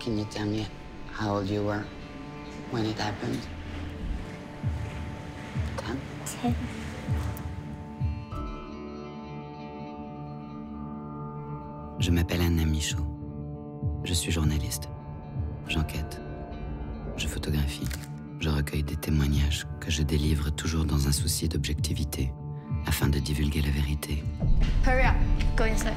Can you tell me how old you were when it happened? 10? 10. Je m'appelle Anna Michaud. Je suis journaliste. J'enquête. Je photographie. Je recueille des témoignages que je délivre toujours dans un souci d'objectivité, afin de divulguer la vérité. Hurry up. Go inside.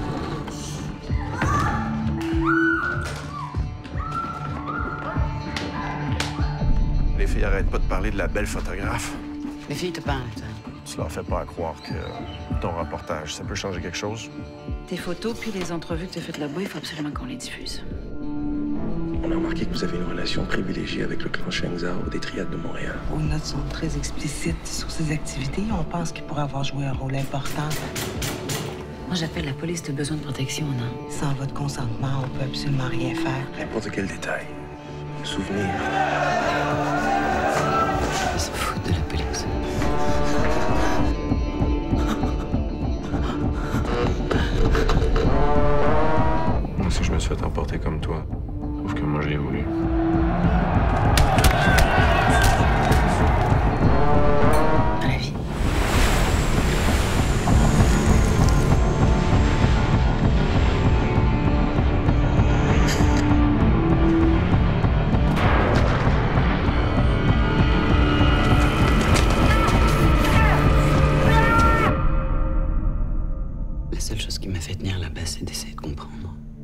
Les filles arrêtent pas de parler de la belle photographe. Les filles te parlent, toi. Tu leur fais pas croire que ton reportage, ça peut changer quelque chose? Tes photos puis les entrevues que tu as faites là-bas, il faut absolument qu'on les diffuse. On a remarqué que vous avez une relation privilégiée avec le clan Shenzhou des Triades de Montréal. Vos notes sont très explicites sur ces activités. On pense qu'il pourrait avoir joué un rôle important. Moi, j'appelle la police de besoin de protection, non? Sans votre consentement, on peut absolument rien faire. N'importe quel détail, souvenir. Ils se foutent de la police. Moi, si je me suis fait emporter comme toi, sauf que moi, j'ai voulu. Dans la vie. La seule chose qui m'a fait tenir là-bas, c'est d'essayer de comprendre.